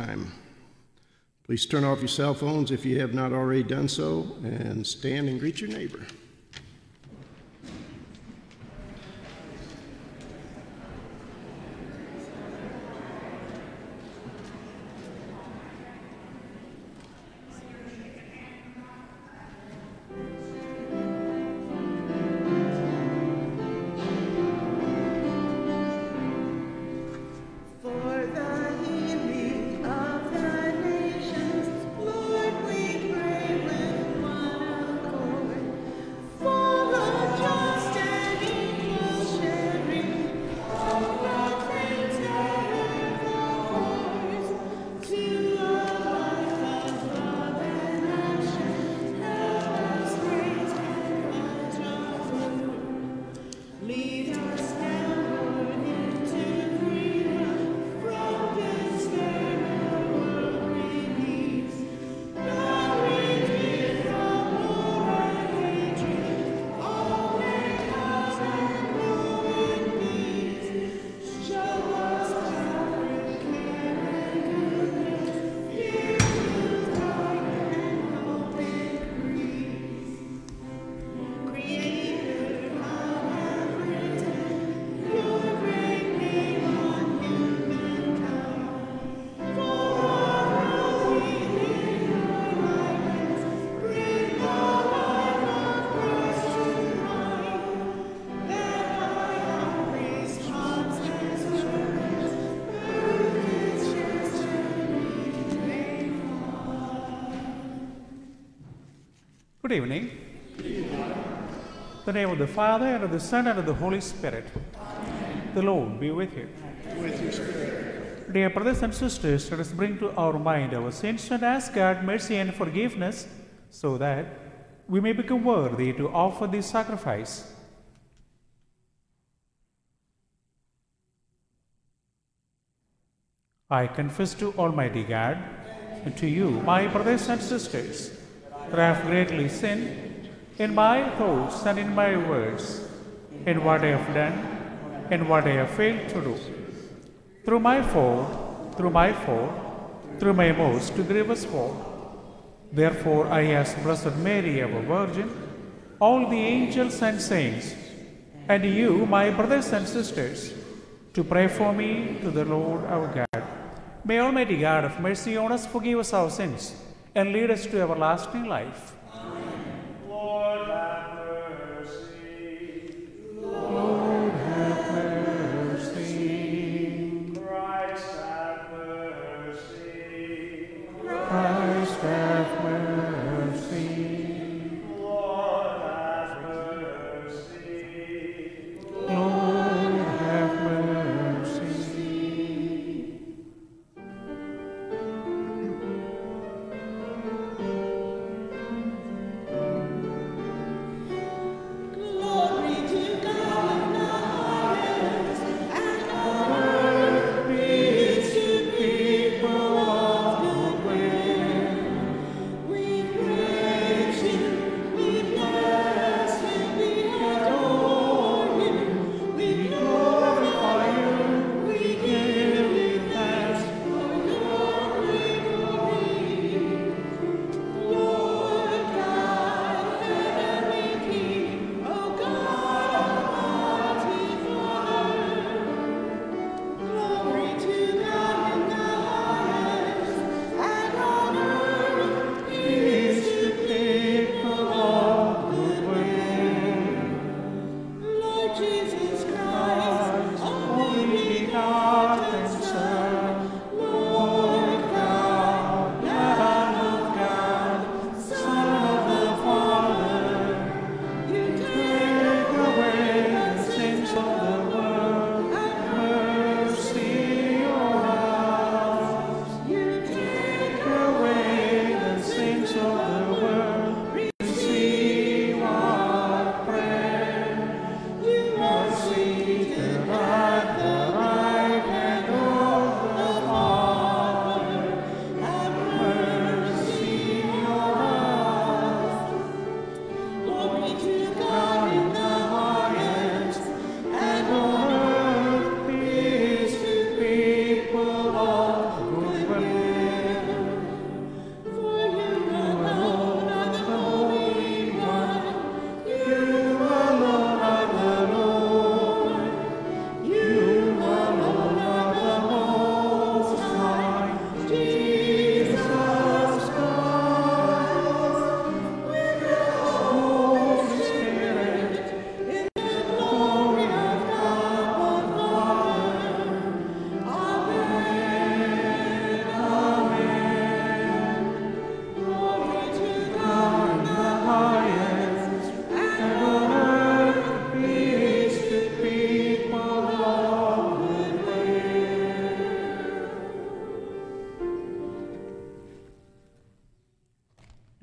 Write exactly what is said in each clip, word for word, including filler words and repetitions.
time. Please turn off your cell phones if you have not already done so, and stand and greet your neighbor. Good evening. In the name of the Father, and of the Son, and of the Holy Spirit. Amen. The Lord be with you. With your spirit. Dear brothers and sisters, let us bring to our mind our sins and ask God mercy and forgiveness, so that we may become worthy to offer this sacrifice. I confess to Almighty God, and to you, my brothers and sisters, that I have greatly sinned in my thoughts and in my words, in what I have done and what I have failed to do. Through my fault, through my fault, through my most grievous fault. Therefore I ask Blessed Mary, our Virgin, all the angels and saints, and you, my brothers and sisters, to pray for me to the Lord our God. May Almighty God have mercy on us, forgive us our sins, and lead us to everlasting life. Amen. Lord, have mercy. Lord, have mercy. Christ, have mercy. Christ, have mercy. Lord, have mercy. Lord, have mercy.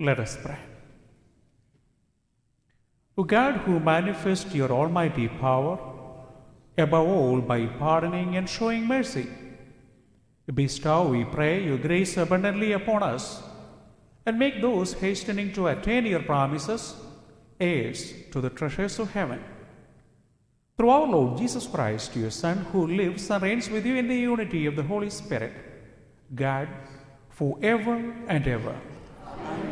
Let us pray. O God, who manifest your almighty power, above all by pardoning and showing mercy, bestow, we pray, your grace abundantly upon us, and make those hastening to attain your promises heirs to the treasures of heaven. Through our Lord Jesus Christ, your Son, who lives and reigns with you in the unity of the Holy Spirit, God, forever and ever. Amen.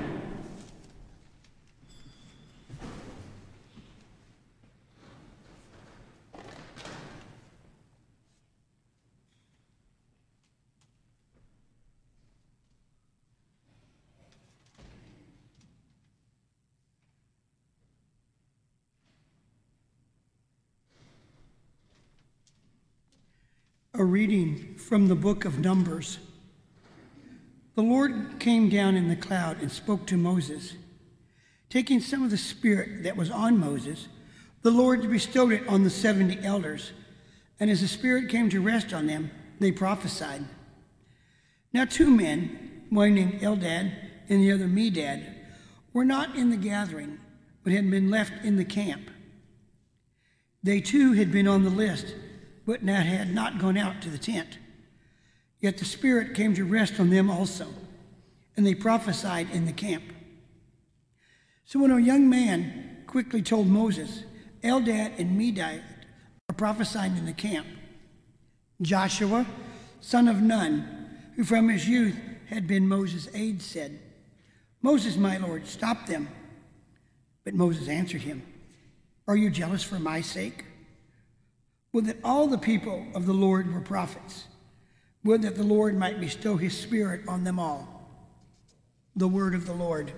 A reading from the book of Numbers. The Lord came down in the cloud and spoke to Moses. Taking some of the Spirit that was on Moses, the Lord bestowed it on the seventy elders, and as the Spirit came to rest on them, they prophesied. Now two men, one named Eldad and the other Medad, were not in the gathering, but had been left in the camp. They too had been on the list, but now had not gone out to the tent. Yet the Spirit came to rest on them also, and they prophesied in the camp. So when a young man quickly told Moses, Eldad and Medad are prophesying in the camp, Joshua, son of Nun, who from his youth had been Moses' aide, said, Moses, my Lord, stop them. But Moses answered him, Are you jealous for my sake? Would that all the people of the Lord were prophets. Would that the Lord might bestow his Spirit on them all. The word of the Lord.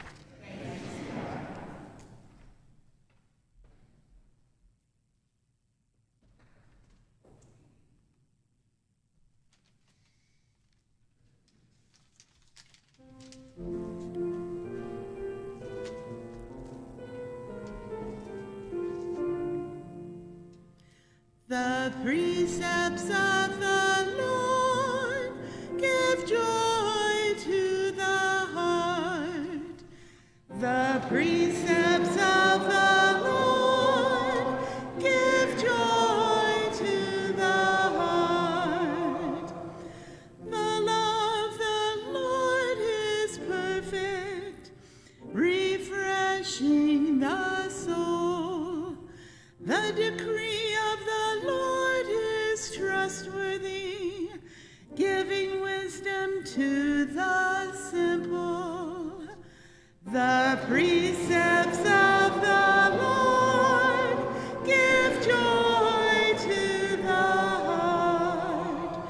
The precepts of the Lord give joy to the heart. The precepts of the Lord give joy to the heart. The law of the Lord is perfect, refreshing the soul. The decree of the Lord is trustworthy, giving wisdom to the simple. The precepts of the Lord give joy to the heart.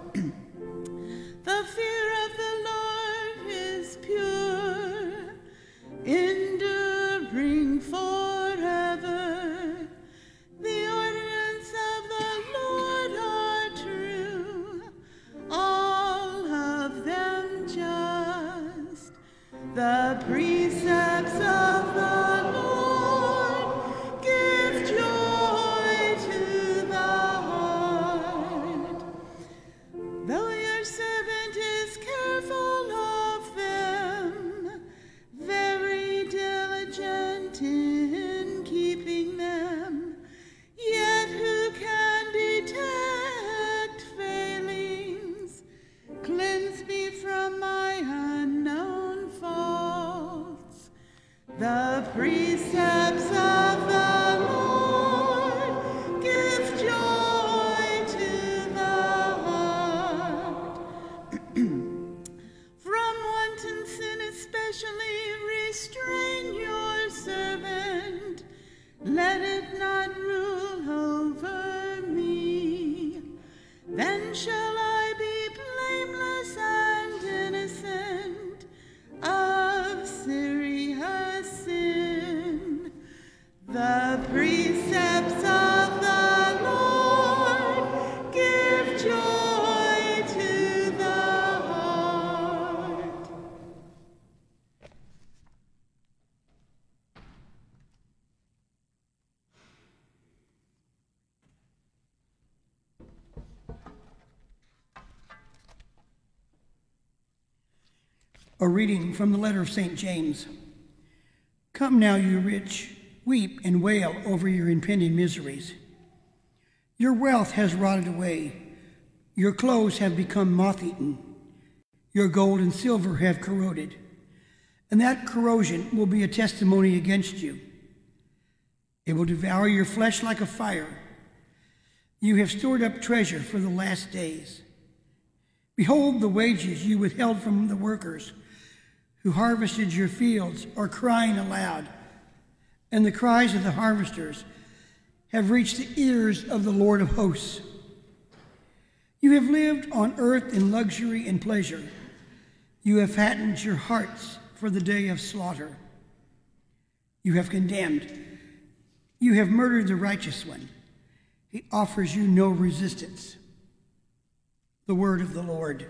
The fear of the Lord is pure, enduring forever. The ordinances of the Lord are true, all of them just. The precepts of the Lord give joy to the heart. Though your servant is careful of them, very diligent in keeping them, yet who can detect failings? Cleanse me from my unknown faults. The precepts of the Lord give joy to the heart. From wanton sin especially restrain your servant. Let it not rule over me. Then shall I be blameless and innocent of serious sin. The precepts of the Lord give joy to the heart. A reading from the letter of Saint James. Come now, you rich, weep and wail over your impending miseries. Your wealth has rotted away. Your clothes have become moth-eaten. Your gold and silver have corroded. And that corrosion will be a testimony against you. It will devour your flesh like a fire. You have stored up treasure for the last days. Behold, the wages you withheld from the workers who harvested your fields are crying aloud, and the cries of the harvesters have reached the ears of the Lord of hosts. You have lived on earth in luxury and pleasure. You have fattened your hearts for the day of slaughter. You have condemned. You have murdered the righteous one. He offers you no resistance. The word of the Lord.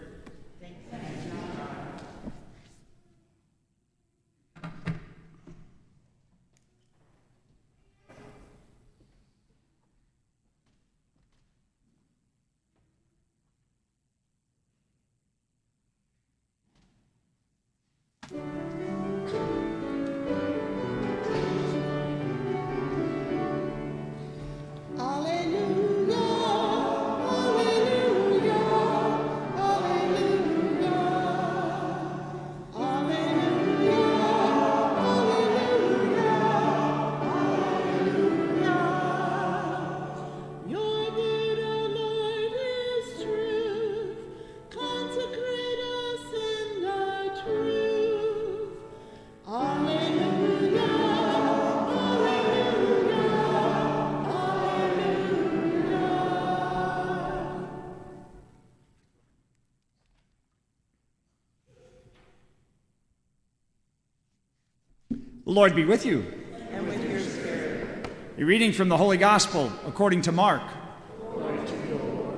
The Lord be with you. And with your spirit. A reading from the Holy Gospel according to Mark. Glory to you, Lord.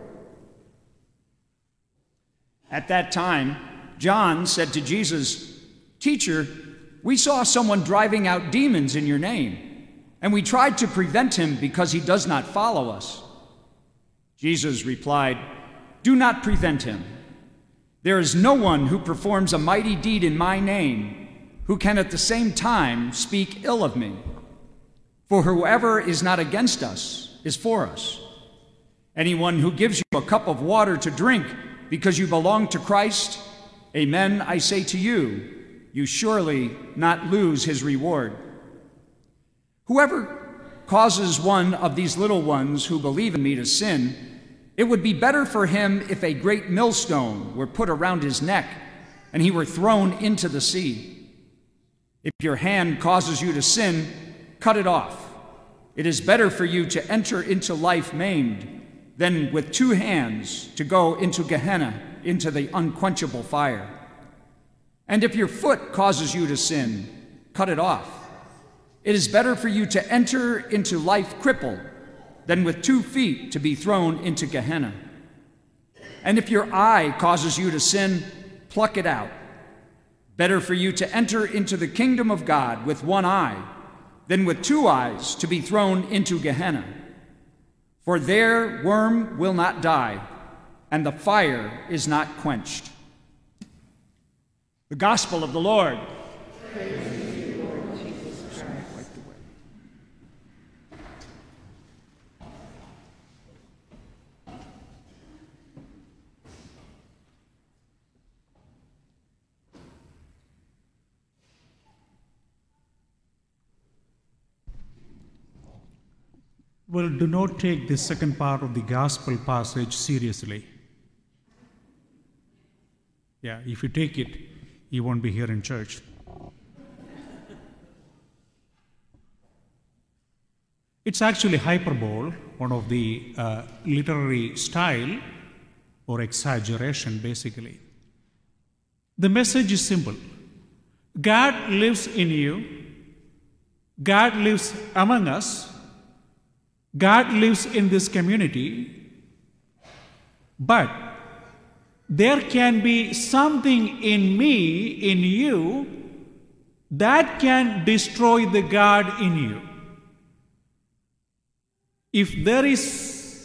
At that time, John said to Jesus, "Teacher, we saw someone driving out demons in your name, and we tried to prevent him because he does not follow us." Jesus replied, "Do not prevent him. There is no one who performs a mighty deed in my name who can at the same time speak ill of me. For whoever is not against us is for us. Anyone who gives you a cup of water to drink because you belong to Christ, amen, I say to you, you surely not lose his reward. Whoever causes one of these little ones who believe in me to sin, it would be better for him if a great millstone were put around his neck and he were thrown into the sea. If your hand causes you to sin, cut it off. It is better for you to enter into life maimed than with two hands to go into Gehenna, into the unquenchable fire. And if your foot causes you to sin, cut it off. It is better for you to enter into life crippled than with two feet to be thrown into Gehenna. And if your eye causes you to sin, pluck it out. Better for you to enter into the kingdom of God with one eye than with two eyes to be thrown into Gehenna. For there worm will not die, and the fire is not quenched." The Gospel of the Lord. Praise to you, Lord Jesus Christ. Well, do not take the second part of the gospel passage seriously. Yeah, if you take it, you won't be here in church. It's actually hyperbole, one of the uh, literary style or exaggeration, basically. The message is simple. God lives in you. God lives among us. God lives in this community, but there can be something in me, in you, that can destroy the God in you. If there is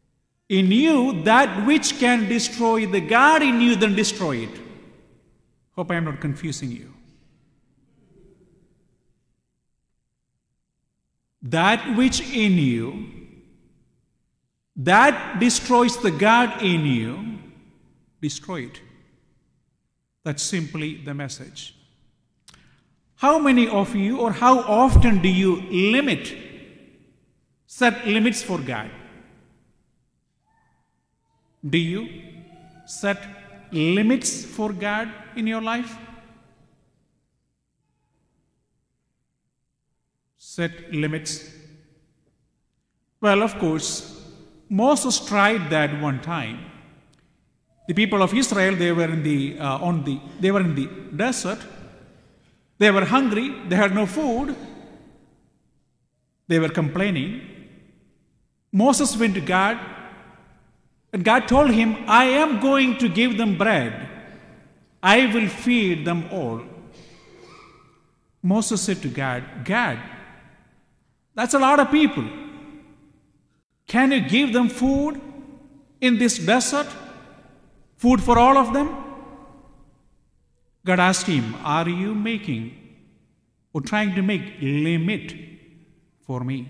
in you that which can destroy the God in you, then destroy it. Hope I am not confusing you. That which in you, that destroys the God in you, destroy it. That's simply the message. How many of you, or how often do you limit, set limits for God? Do you set limits for God in your life? Set limits. Well, of course, Moses tried that one time. The people of Israel, they were in the uh, on the they were in the desert. They were hungry. They had no food. They were complaining. Moses went to God, and God told him, "I am going to give them bread. I will feed them all." Moses said to God, "God, that's a lot of people. Can you give them food in this desert? Food for all of them?" God asked him, "Are you making or trying to make limit for me?"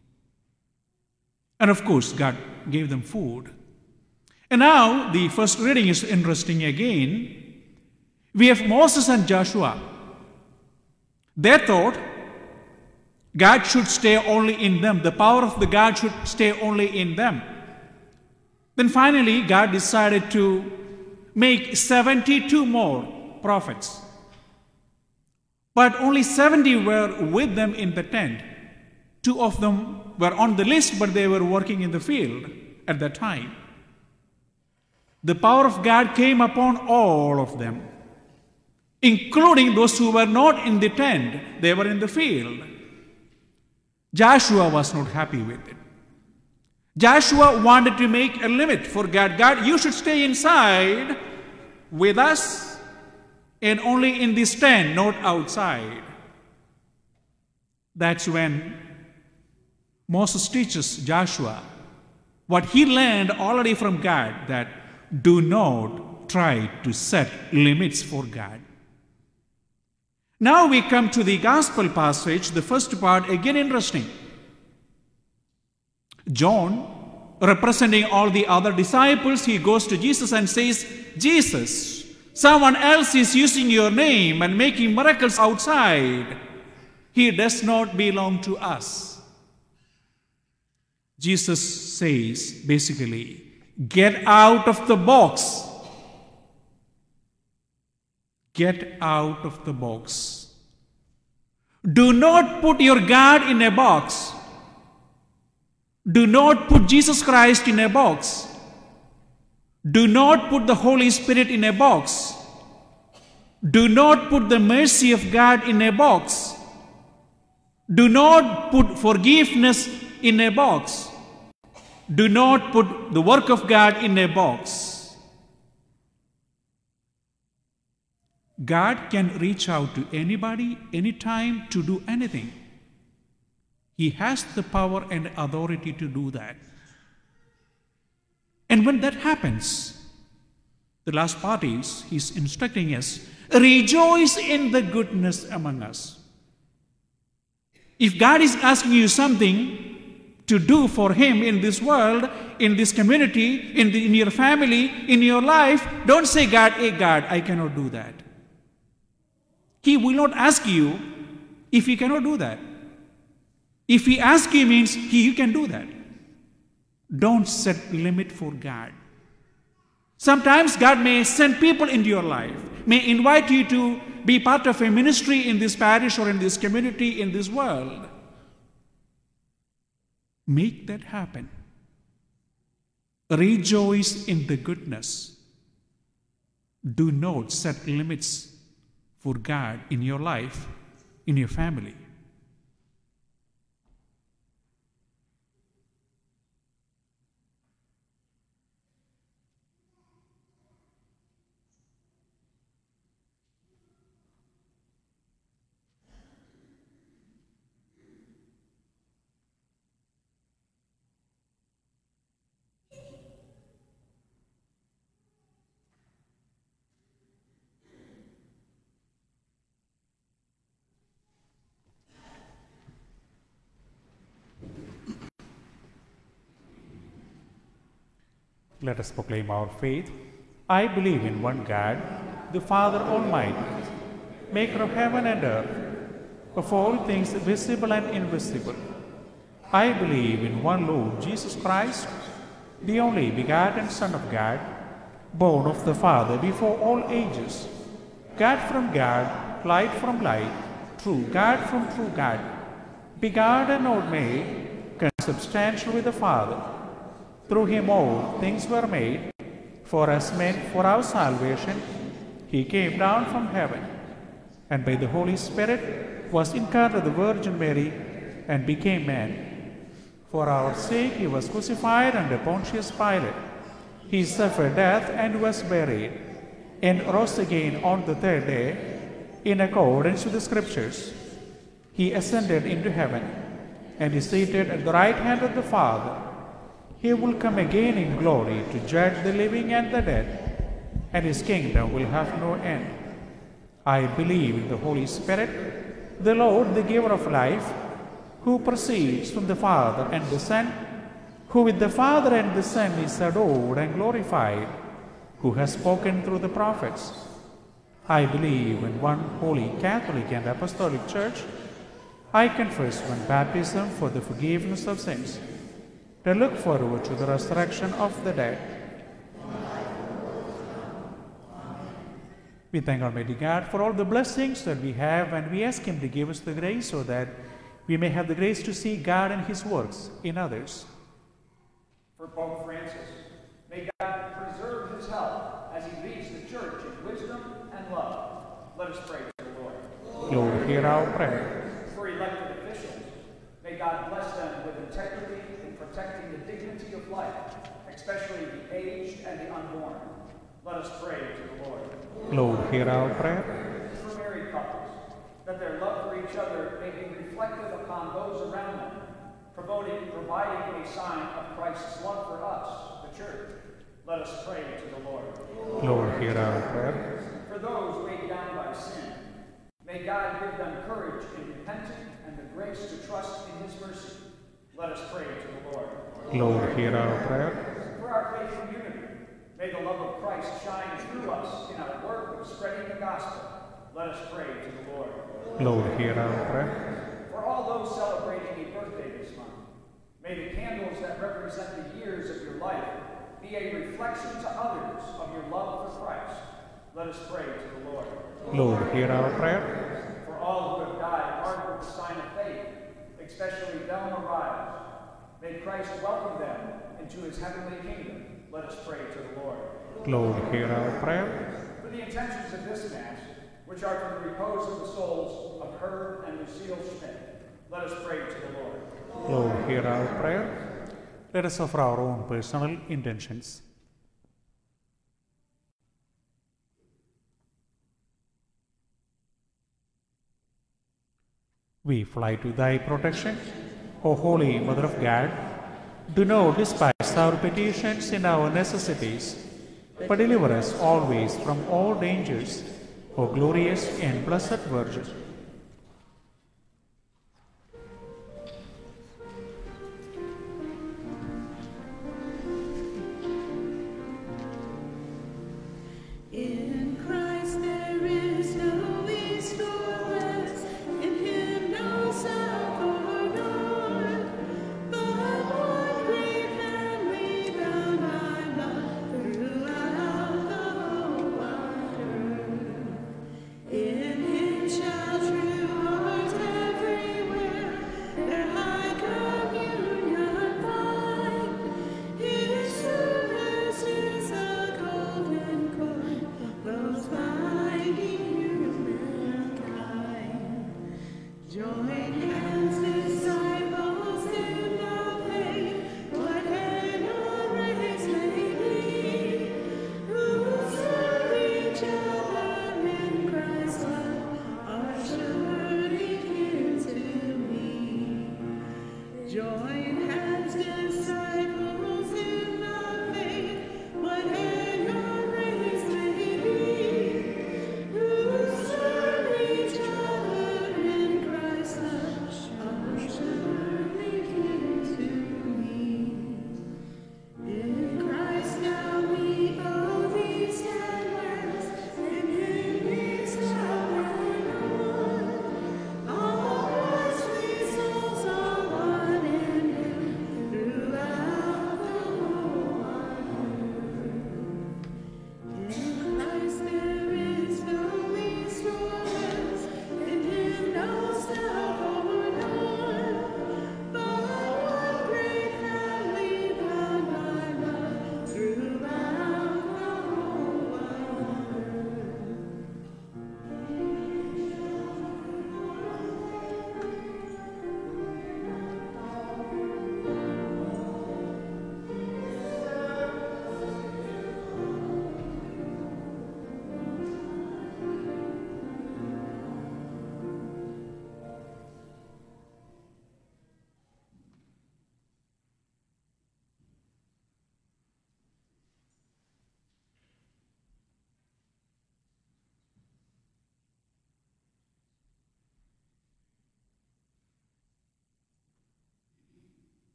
And of course, God gave them food. And now the first reading is interesting again. We have Moses and Joshua. They thought God should stay only in them. The power of the God should stay only in them. Then finally, God decided to make seventy-two more prophets. But only seventy were with them in the tent. Two of them were on the list, but they were working in the field at that time. The power of God came upon all of them, including those who were not in the tent. They were in the field. Joshua was not happy with it. Joshua wanted to make a limit for God. God, you should stay inside with us and only in this tent, not outside. That's when Moses teaches Joshua what he learned already from God, that do not try to set limits for God. Now we come to the gospel passage, the first part, again interesting. John, representing all the other disciples, he goes to Jesus and says, "Jesus, someone else is using your name and making miracles outside. He does not belong to us." Jesus says, basically, get out of the box. Get out of the box. Do not put your God in a box. Do not put Jesus Christ in a box. Do not put the Holy Spirit in a box. Do not put the mercy of God in a box. Do not put forgiveness in a box. Do not put the work of God in a box. God can reach out to anybody, anytime, to do anything. He has the power and authority to do that. And when that happens, the last part is, he's instructing us, rejoice in the goodness among us. If God is asking you something to do for Him in this world, in this community, in, the, in your family, in your life, don't say, God, hey God, I cannot do that. He will not ask you if He cannot do that. If He asks you, means He you can do that. Don't set limit for God. Sometimes God may send people into your life, may invite you to be part of a ministry in this parish or in this community, in this world. Make that happen. Rejoice in the goodness. Do not set limits for God in your life, in your family. Let us proclaim our faith. I believe in one God, the Father Almighty, maker of heaven and earth, of all things visible and invisible. I believe in one Lord Jesus Christ, the only begotten Son of God, born of the Father before all ages, God from God, light from light, true God from true God, begotten and not made, consubstantial with the Father. Through him all things were made. For us men, for our salvation, he came down from heaven, and by the Holy Spirit was incarnate of the Virgin Mary, and became man. For our sake he was crucified under Pontius Pilate. He suffered death and was buried, and rose again on the third day, in accordance with the Scriptures. He ascended into heaven, and is seated at the right hand of the Father. He will come again in glory to judge the living and the dead, and his kingdom will have no end. I believe in the Holy Spirit, the Lord, the giver of life, who proceeds from the Father and the Son, who with the Father and the Son is adored and glorified, who has spoken through the prophets. I believe in one holy Catholic and Apostolic Church. I confess one baptism for the forgiveness of sins. To look forward to the resurrection of the dead. We thank Almighty God for all the blessings that we have, and we ask Him to give us the grace so that we may have the grace to see God and His works in others. For Pope Francis, may God preserve his health as he leads the Church in wisdom and love. Let us pray to the Lord. Lord, hear our prayer. For elected officials, may God bless them with integrity in protecting the dignity of life, especially the aged and the unborn. Let us pray to the Lord. Lord, hear our prayer. For married couples, that their love for each other may be reflected upon those around them, promoting, providing a sign of Christ's love for us, the Church. Let us pray to the Lord. Lord, hear our prayer. For those weighed down by sin, may God give them courage in repenting and the grace to trust in His mercy. Let us pray to the Lord. Lord, hear our prayer. For our faith and unity, may the love of Christ shine through us in our work of spreading the gospel. Let us pray to the Lord. Lord, hear our prayer. For all those celebrating a birthday this month, may the candles that represent the years of your life be a reflection to others of your love for Christ. Let us pray to the Lord. Lord, hear our prayer. For all who have died marked with the sign of faith, especially Velma Riles, may Christ welcome them into His heavenly kingdom. Let us pray to the Lord. Lord, hear our prayer. For the intentions of this Mass, which are for the repose of the souls of Herb and Lucille Schmidt, let us pray to the Lord. Lord, hear our prayer. Let us offer our own personal intentions. We fly to Thy protection, O Holy Mother of God. Do not despise our petitions in our necessities, but deliver us always from all dangers, O glorious and blessed Virgin. In Christ there is no east or west, in Him no south or north, but one great family bound by love throughout the whole wide earth. In Him shall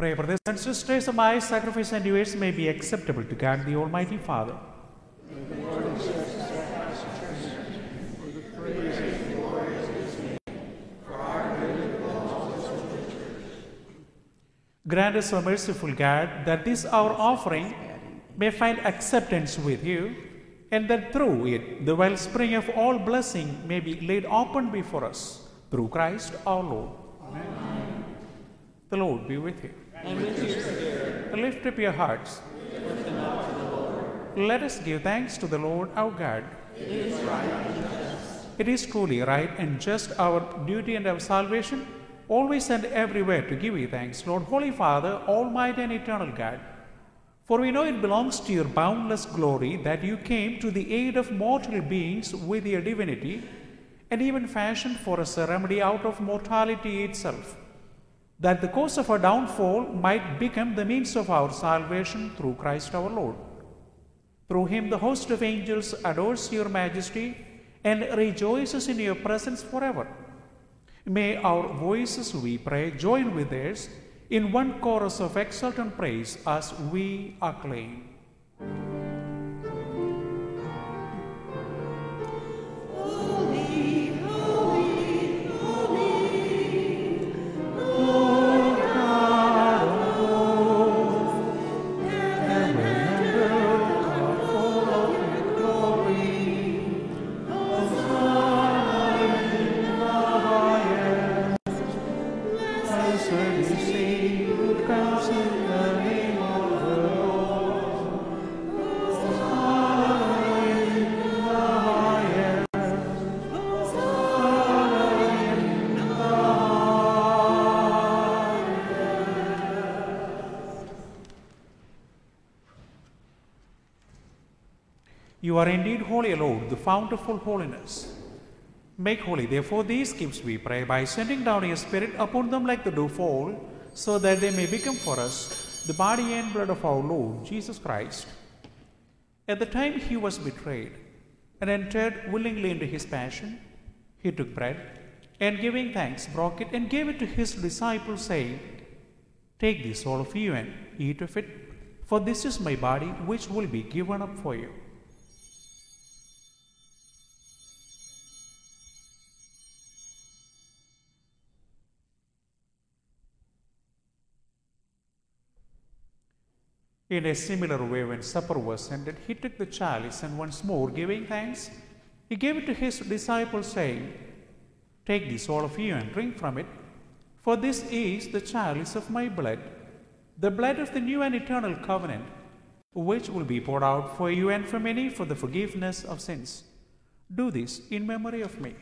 Pray, brothers and sisters, that my sacrifice and yours may be acceptable to God, the Almighty Father. Grant us, O merciful God, that this our offering may find acceptance with you, and that through it the wellspring of all blessing may be laid open before us, through Christ our Lord. Amen. The Lord be with you. And with your spirit. Lift up your hearts. Lift them up to the Lord. Let us give thanks to the Lord our God. It is right and just. It is truly right and just, our duty and our salvation, always and everywhere to give you thanks, Lord, Holy Father, Almighty and Eternal God. For we know it belongs to your boundless glory that you came to the aid of mortal beings with your divinity, and even fashioned for us a remedy out of mortality itself, that the cause of our downfall might become the means of our salvation through Christ our Lord. Through him the host of angels adores your majesty and rejoices in your presence forever. May our voices, we pray, join with theirs in one chorus of exultant praise as we acclaim. Holy, holy, holy, Lord God of hosts, heaven and earth are full of your glory. Hosanna in the highest. Blessed is he who comes in the name of the Lord. Hosanna in the highest. Hosanna in the highest. You are indeed holy, Lord, the fount of all holiness. Make holy, therefore, these gifts, we pray, by sending down your Spirit upon them like the dewfall, so that they may become for us the body and blood of our Lord Jesus Christ. At the time he was betrayed and entered willingly into his passion, he took bread, and giving thanks, broke it and gave it to his disciples, saying, "Take this, all of you, and eat of it, for this is my body, which will be given up for you." In a similar way, when supper was ended, he took the chalice, and once more giving thanks, he gave it to his disciples, saying, "Take this, all of you, and drink from it, for this is the chalice of my blood, the blood of the new and eternal covenant, which will be poured out for you and for many for the forgiveness of sins. Do this in memory of me."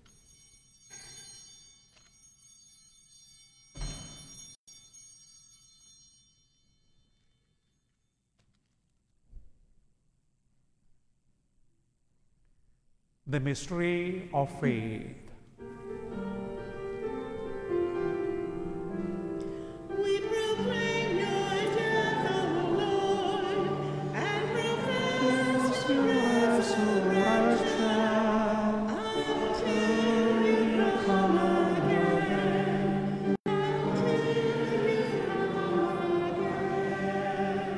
The mystery of faith. We proclaim your death, O Lord, and profess your resurrection until you come again. Until you come again.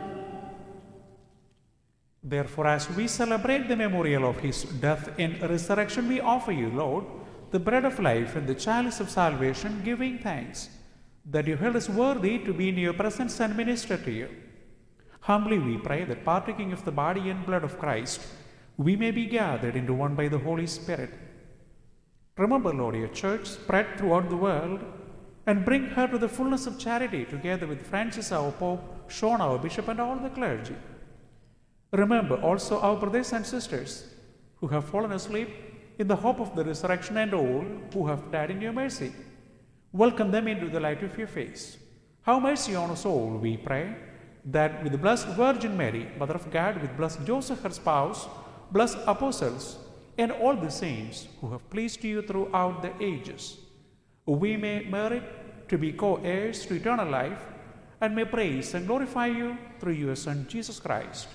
Therefore, as we celebrate the memorial of his death and resurrection, we offer you, Lord, the bread of life and the chalice of salvation, giving thanks that you held us worthy to be in your presence and minister to you. Humbly we pray that, partaking of the body and blood of Christ, we may be gathered into one by the Holy Spirit. Remember, Lord, your church spread throughout the world, and bring her to the fullness of charity, together with Francis our Pope, Sean our Bishop, and all the clergy. Remember also our brothers and sisters who have fallen asleep in the hope of the resurrection, and all who have died in your mercy. Welcome them into the light of your face. Have mercy on us all, we pray, that with the blessed Virgin Mary, Mother of God, with blessed Joseph, her spouse, blessed apostles, and all the saints who have pleased you throughout the ages, we may merit to be co-heirs to eternal life, and may praise and glorify you through your Son, Jesus Christ.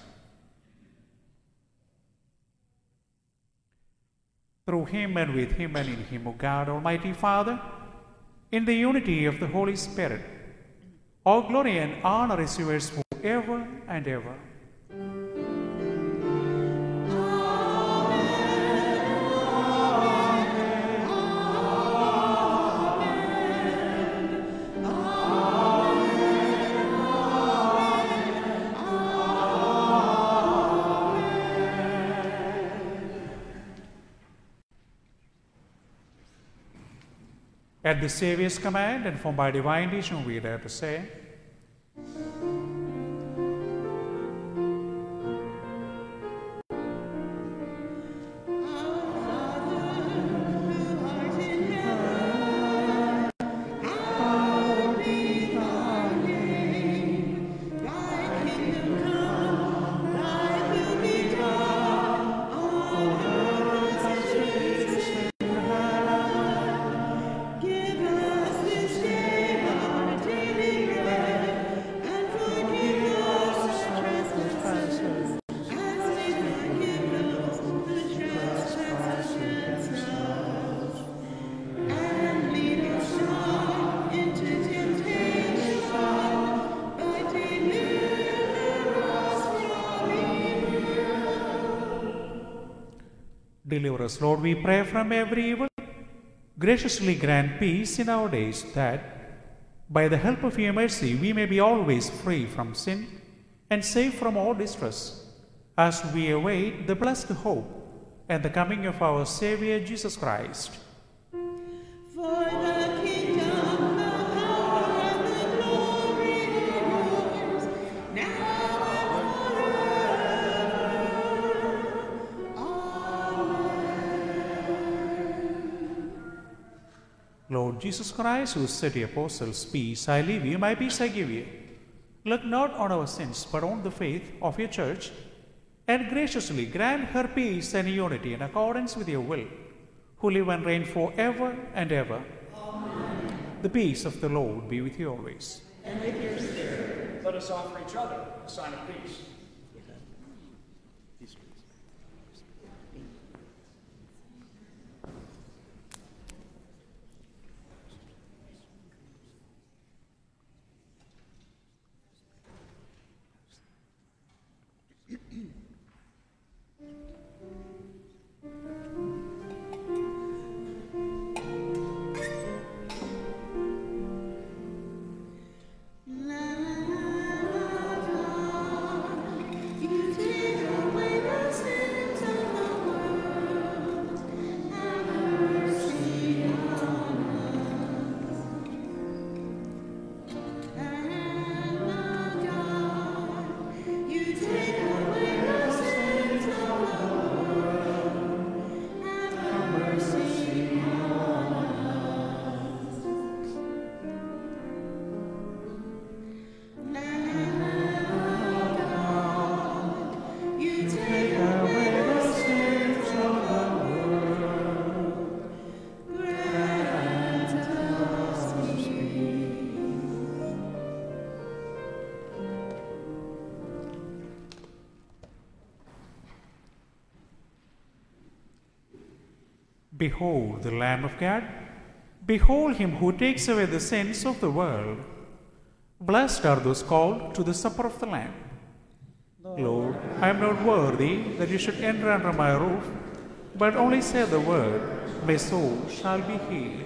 Through him and with him and in him, O God, Almighty Father, in the unity of the Holy Spirit, All glory and honor is yours forever and ever. At the Saviour's command and from by divine teaching we dare to say, Deliver us, Lord, we pray, from every evil. Graciously grant peace in our days, that, by the help of your mercy, we may be always free from sin and safe from all distress, as we await the blessed hope and the coming of our Savior Jesus Christ. For the kingdom, the power, and the glory are yours, now and forever. Amen. Lord Jesus Christ, who said to the apostles, "Peace I leave you, my peace I give you," look not on our sins, but on the faith of your church, and graciously grant her peace and unity in accordance with your will, who live and reign forever and ever. Amen. The peace of the Lord be with you always. And with your spirit. Let us offer each other a sign of peace. Behold the Lamb of God. Behold him who takes away the sins of the world. Blessed are those called to the supper of the Lamb. Lord, I am not worthy that you should enter under my roof, but only say the word, my soul shall be healed.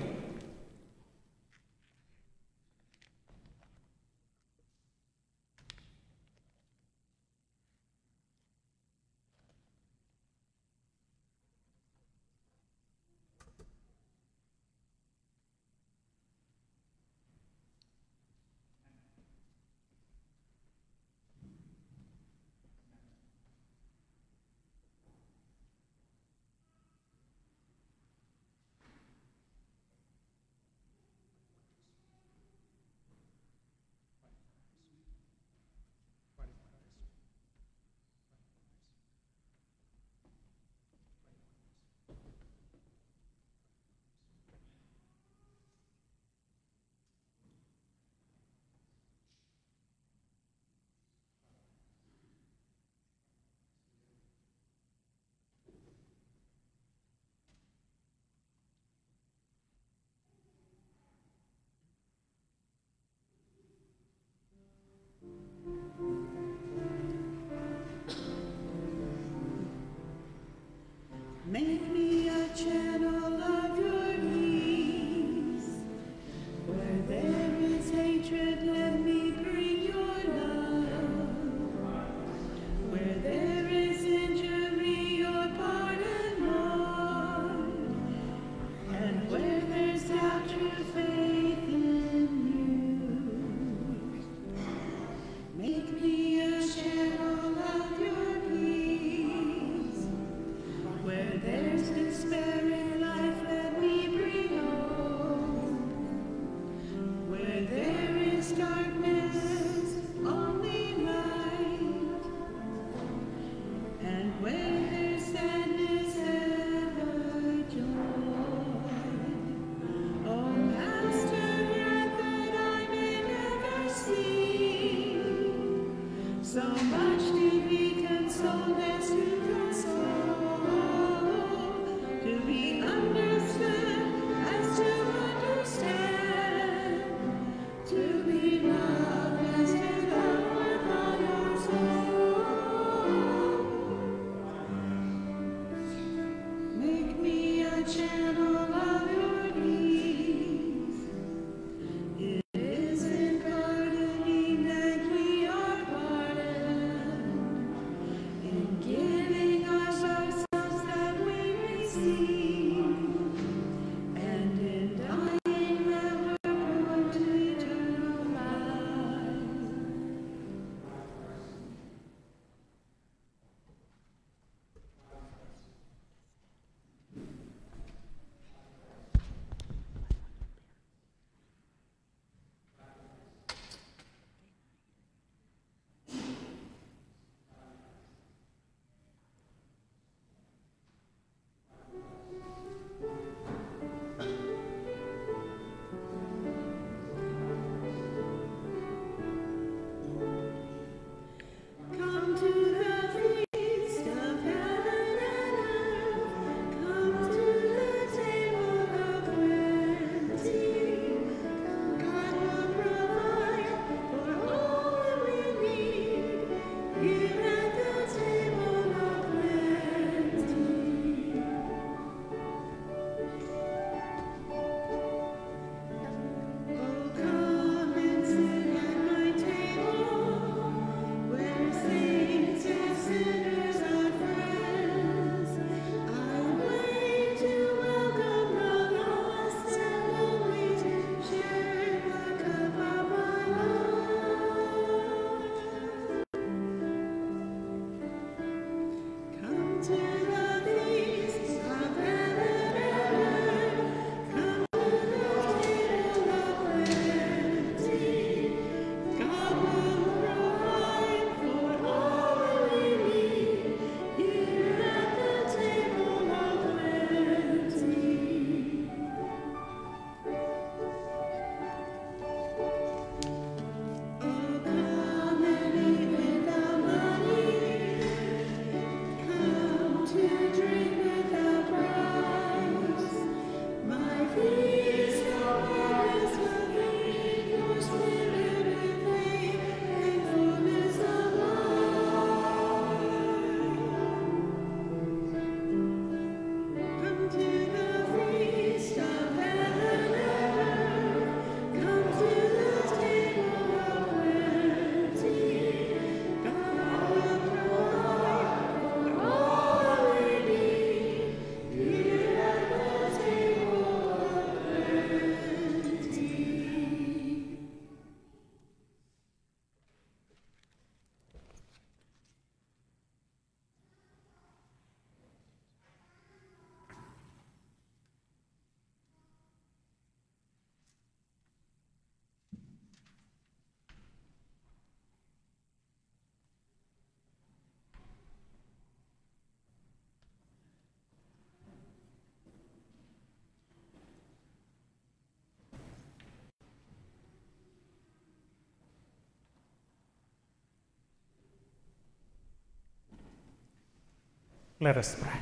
Let us pray.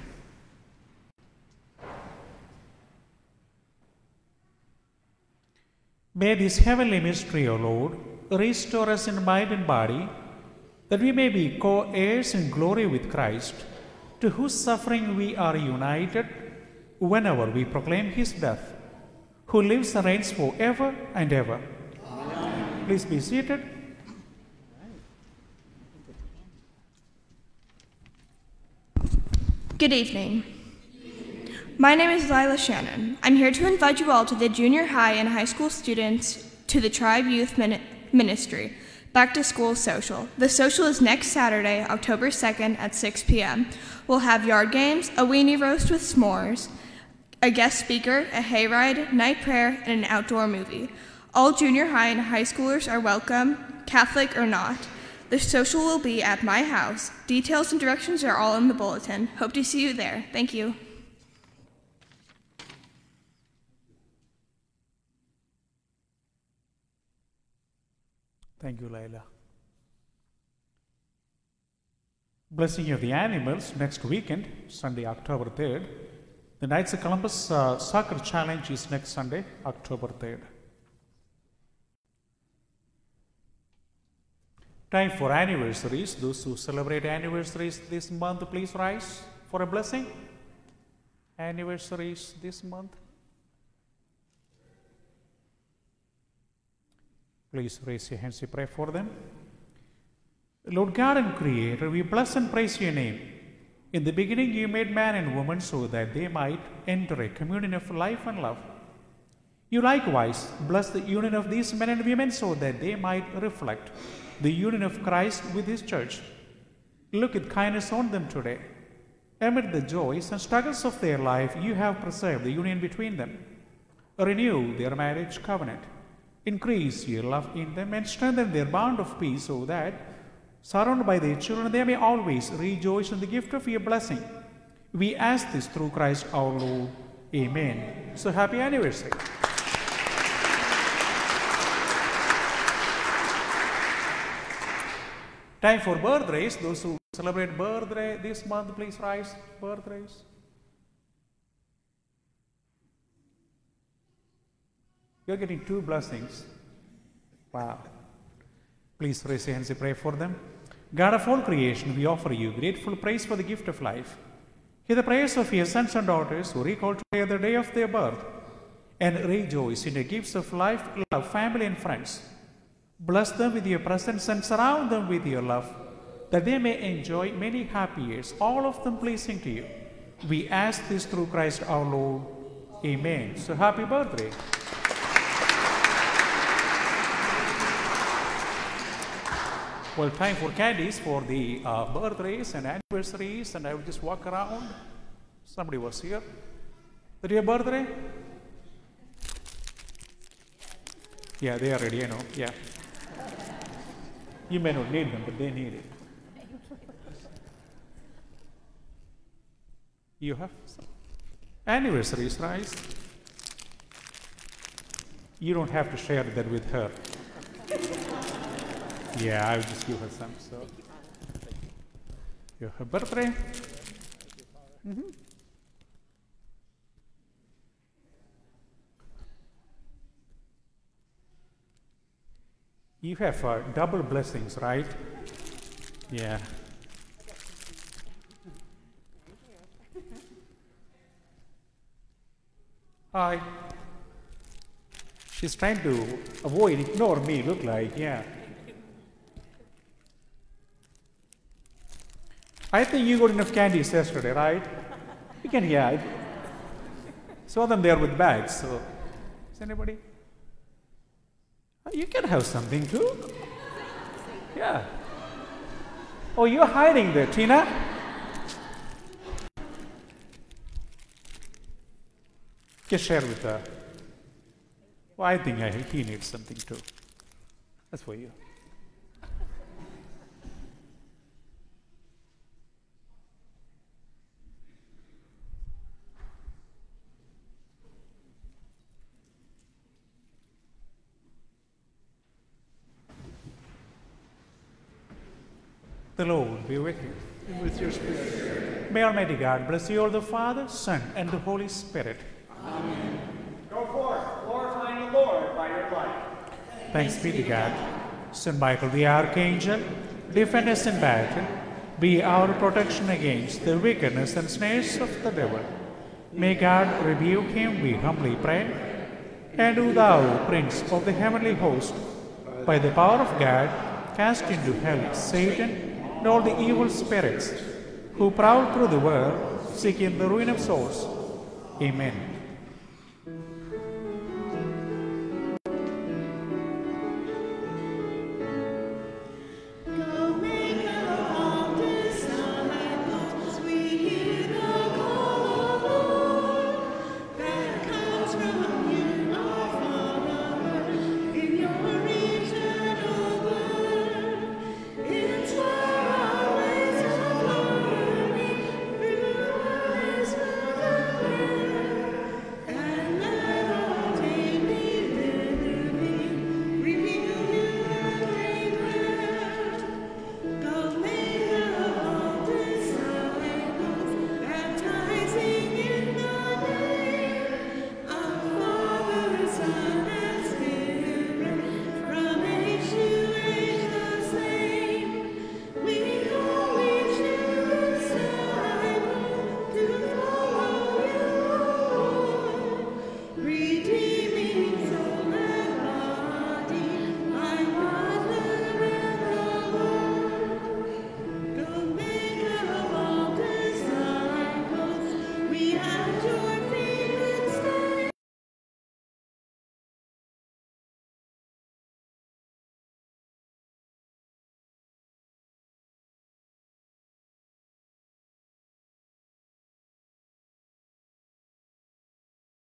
May this heavenly mystery, O Lord, restore us in mind and body, that we may be co-heirs in glory with Christ, to whose suffering we are united whenever we proclaim his death, who lives and reigns forever and ever. Amen. Please be seated. Good evening. My name is Lila Shannon. I'm here to invite you all to the junior high and high school students to the Tribe Youth Min- Ministry Back to School Social. The social is next Saturday, October second at six p.m. We'll have yard games, a weenie roast with s'mores, a guest speaker, a hayride, night prayer, and an outdoor movie. All junior high and high schoolers are welcome, Catholic or not. The social will be at my house. Details and directions are all in the bulletin. Hope to see you there. Thank you. Thank you, Laila. Blessing of the animals next weekend, Sunday, October third. The Knights of Columbus uh, Soccer Challenge is next Sunday, October third. Time for anniversaries. Those who celebrate anniversaries this month, please rise for a blessing. Anniversaries this month. Please raise your hands and pray for them. Lord God and Creator, we bless and praise your name. In the beginning you made man and woman so that they might enter a communion of life and love. You likewise bless the union of these men and women so that they might reflect the union of Christ with his church. Look with kindness on them today. Amid the joys and struggles of their life, you have preserved the union between them. Renew their marriage covenant. Increase your love in them and strengthen their bond of peace so that, surrounded by their children, they may always rejoice in the gift of your blessing. We ask this through Christ our Lord. Amen. So happy anniversary. Time for birthdays. Those who celebrate birthday this month, please rise. Birthdays. You're getting two blessings. Wow. Please raise your hands and pray for them. God of all creation, we offer you grateful praise for the gift of life. Hear the prayers of your sons and daughters who recall today the day of their birth and rejoice in the gifts of life, love, family, and friends. Bless them with your presence and surround them with your love, that they may enjoy many happy years, all of them pleasing to you. We ask this through Christ our Lord. Amen. So happy birthday. Well, time for candies for the uh, birthdays and anniversaries, and I will just walk around. Somebody was here. Did your birthday? Yeah, they are ready, I know. Yeah. You may not need them, but they need it. You have some anniversaries, right? You don't have to share that with her. Yeah, I'll just give her some. So, you her birthday. Mm-hmm. You have uh, double blessings, right? Yeah. Hi. She's trying to avoid, ignore me, look like, yeah. I think you got enough candies yesterday, right? You can, yeah. I saw them there with bags, so. Is anybody? You can have something too. Yeah. Oh, you're hiding there, Tina? Just share with her. Well, I think I, he needs something too. That's for you. The Lord be with you. And with your spirit. May Almighty God bless you all, the Father, Son, and the Holy Spirit. Amen. Go forth, glorifying the Lord by your life. Thanks be to God. Saint Michael the Archangel, defend us in battle. Be our protection against the wickedness and snares of the devil. May God rebuke him, we humbly pray. And do thou, Prince of the heavenly host, by the power of God, cast into hell Satan and all the evil spirits who prowl through the world, seeking the ruin of souls. Amen.